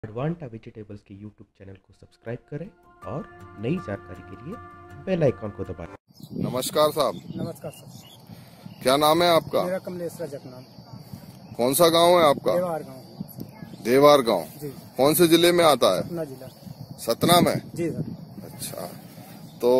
Advanta vegetables के YouTube channel को subscribe करें और नई जानकारी के लिए बेल आइकॉन को दबाएं। नमस्कार साहब। नमस्कार सर। क्या नाम है आपका? मेरा कमलेश रजक नाम। कौन सा गांव है आपका? देवार गांव। देवार गांव जी। कौन से जिले में आता है? सतना जिला। सतना में? जी सर। अच्छा, तो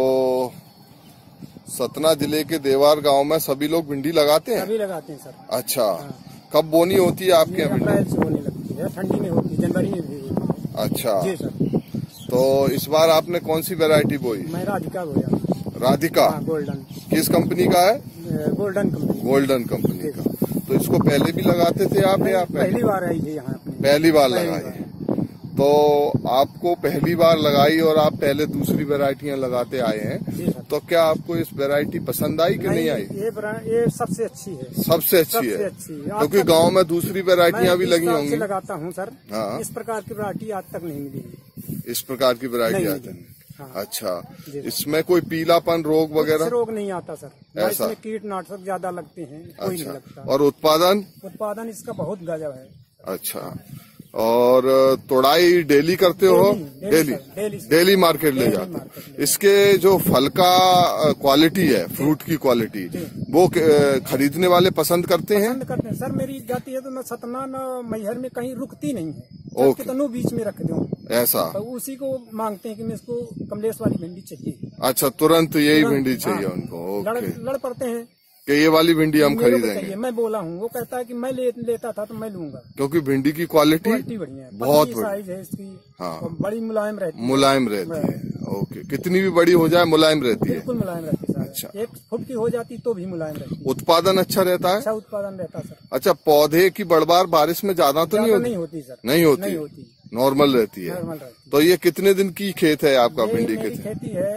सतना जिले के देवार गांव में सभी लोग भिंडी लगाते हैं? सभी लगाते हैं सर। अच्छा, हाँ। कब बोनी होती है आपके यहाँ अप्रैल भिंडी? से होने लगती है, ठंडी में होती है, जनवरी में भी होती है। अच्छा जी सर। तो इस बार आपने कौन सी वैरायटी बोई? मैं राधिका बोया। राधिका? हाँ, गोल्डन। किस कंपनी का है? Golden company. गोल्डन कंपनी का। तो इसको पहले भी लगाते थे आप या पहली बार आई थी यहाँ? पहली बार लगाई। तो आपको पहली बार लगाई और आप पहले दूसरी वैरायटियां लगाते आए हैं, तो क्या आपको इस वैरायटी पसंद आई कि नहीं आई? ये सबसे अच्छी है। सबसे अच्छी है क्योंकि गांव में दूसरी वैरायटियां भी लगी होंगी। लगाता हूँ सर। हाँ। इस प्रकार की वैरायटी आज तक नहीं मिली। इस प्रकार की वैरायटी आती है? हाँ। अच्छा, इसमें कोई पीलापन रोग वगैरह? रोग नहीं आता सर। ऐसा? इसमें कीटनाशक ज्यादा लगते हैं, कोई नहीं लगता। और उत्पादन इसका बहुत गजब है। अच्छा, और तोड़ाई डेली करते हो? डेली मार्केट ले जाते। इसके जो फल का क्वालिटी है, फ्रूट की क्वालिटी, वो खरीदने वाले पसंद करते हैं? सर। मेरी जाती है तो मैं सतना मैहर में कहीं रुकती नहीं है। ओके। कितनों बीच में रख दूं ऐसा? तो उसी को मांगते हैं कि मैं इसको कमलेश वाली भिंडी चाहिए। अच्छा, तुरंत यही भिंडी चाहिए उनको? लड़ पड़ते हैं कि ये वाली भिंडी हम खरीदेंगे। मैं बोला हूँ, वो कहता है कि मैं लेता था तो मैं लूंगा, क्योंकि भिंडी की क्वालिटी बढ़िया है, बहुत साइज है इसकी। हाँ, बड़ी मुलायम रहती है। मुलायम रहती है। ओके, कितनी भी बड़ी हो जाए मुलायम रहती है? बिल्कुल मुलायम रहती है। अच्छा, 1 फुट की हो जाती तो भी मुलायम रहती है। उत्पादन अच्छा रहता है? अच्छा उत्पादन रहता है सर। अच्छा, पौधे की बढ़बार बारिश में ज्यादा तो नहीं होती? सर नहीं होती, नॉर्मल रहती है। तो ये कितने दिन की खेत है आपका भिंडी की? खेती है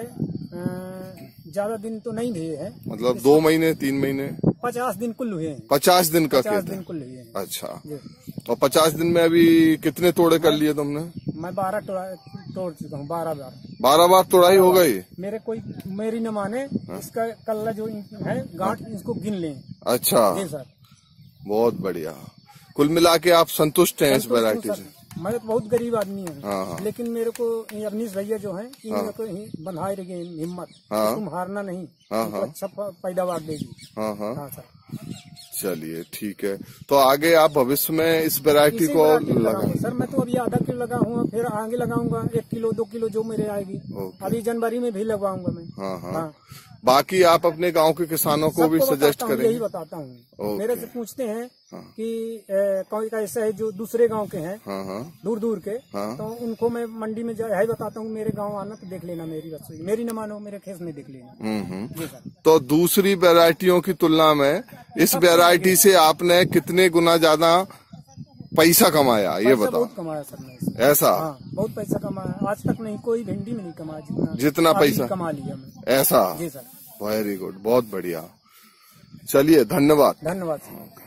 ज्यादा दिन तो नहीं हुए हैं, मतलब 2 महीने 3 महीने? 50 दिन कुल हुए हैं। 50 दिन का खेत है? 50 दिन कुल हुए हैं। अच्छा, तो 50 दिन में अभी कितने तोड़े कर लिए तुमने? मैं 12 तोड़ चुका हूँ। 12 बार। 12 बार तोड़ाई हो गई? मेरी न माने। इसका कल्ला जो है गांठ, इसको गिन लें। अच्छा सर, बहुत बढ़िया। कुल मिला के आप संतुष्ट हैं इस वैरायटी से? मैं तो बहुत गरीब आदमी हूँ। हाँ। लेकिन मेरे को अवनीश भैया जो है, इन्होंने को बंधाए रही हिम्मत। हाँ। तुम हारना नहीं। हाँ। अच्छा पैदावार देगी। हाँ सर। चलिए ठीक है, तो आगे आप भविष्य में इस वैरायटी को लगाएंगे? सर मैं तो अभी आधा किलो लगा हूँ, फिर आगे लगाऊंगा 1 किलो 2 किलो जो मेरे आएगी। अभी जनवरी में भी लगवाऊंगा मैं। हाँ। बाकी आप अपने गांव के किसानों को भी सजेस्ट करेंगे? यही बताता हूँ। मेरे से पूछते हैं कि कोई ऐसा है जो दूसरे गांव के हैं, दूर दूर के, तो उनको मैं मंडी में यही बताता हूँ, मेरे गांव आना तो देख लेना, मेरी न मानो मेरे खेत में देख लेना। तो दूसरी वैरायटियों की तुलना में इस वैरायटी से आपने कितने गुना ज्यादा पैसा कमाया, ये बताओ? बहुत कमाया सर मैं। ऐसा? हाँ, बहुत पैसा कमाया। आज तक नहीं, कोई भिंडी में नहीं कमाया जितना पैसा कमा लिया मैं। ऐसा? जी सर। वेरी गुड, बहुत बढ़िया। चलिए, धन्यवाद। धन्यवाद।